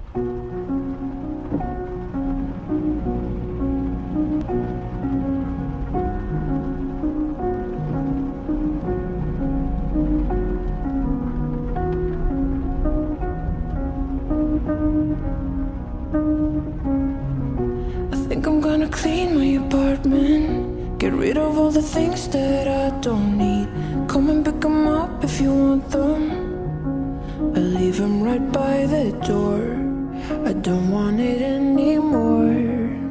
I think I'm gonna clean my apartment, get rid of all the things that I don't need. Come and pick them up if you want them. I leave them right by the door. I don't want it anymore.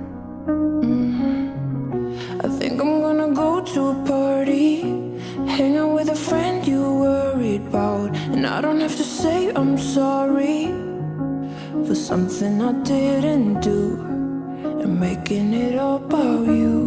I think I'm gonna go to a party, hang out with a friend you worried about. And I don't have to say I'm sorry for something I didn't do, and making it about you.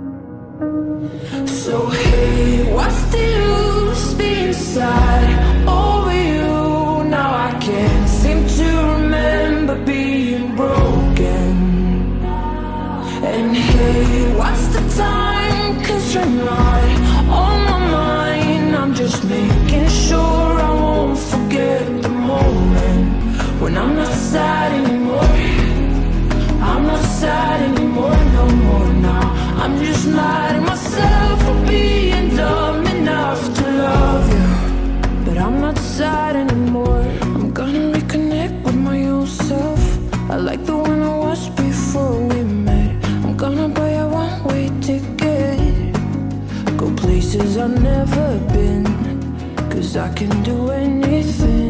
So hey, what's the use being sad over you? Now I can't seem to remember being broken. And hey, what's the time? 'Cause you're not on my mind. I'm just making sure I won't forget the moment when I'm not sad anymore. I'm not sad anymore, no more now. I'm just mad at myself for being dumb enough to love you. But I'm not sad anymore. I'm gonna reconnect with my old self. I like the one I was before we met. I'm gonna buy a one-way ticket, go places I've never been, 'cause I can do anything.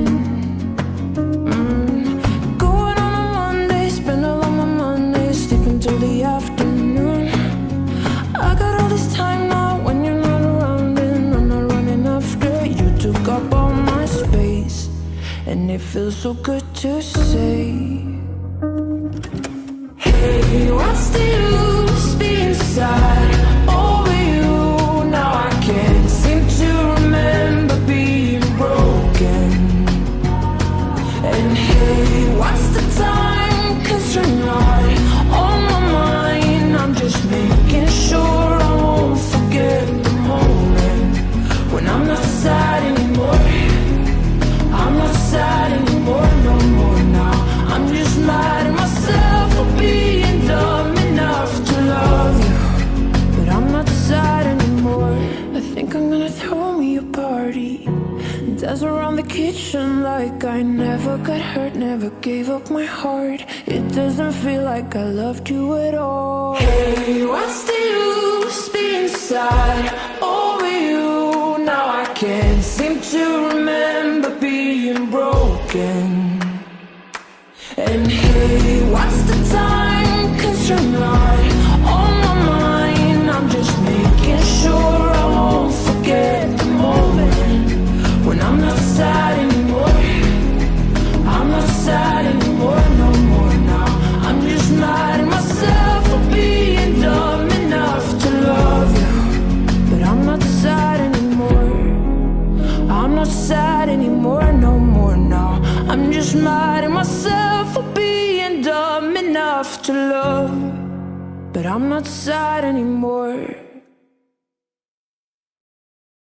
Going on a Monday, spend all of my Monday, sleep until the afternoon. I got all this time now when you're not around, and I'm not running after you. Took up all my space, and it feels so good to say, hey, what's the use being sad over you? Now I can't seem to remember being broken. And hey, what's the time? 'Cause you're not on my mind. I'm just making sure I won't forget the moment when I'm not sad anymore. I'm not sad anymore, no more now. I'm just mad at myself for being dumb enough to love you. But I'm not sad anymore. I think I'm gonna throw me a party, dance around the kitchen like I never got hurt, never gave up my heart. It doesn't feel like I loved you at all. Hey, what's the use being sad over you? Now I can't seem to remember being broken. And hey, what's the time? 'Cause you're not on my mind. I'm just making sure I won't forget the moment when I'm not sad anymore. I'm not sad anymore, no more now. I'm just mad at myself for being dumb enough to love you. But I'm not sad anymore. I'm not sad anymore, no more now. I'm just mad at myself for being dumb enough to love. But I'm not sad anymore.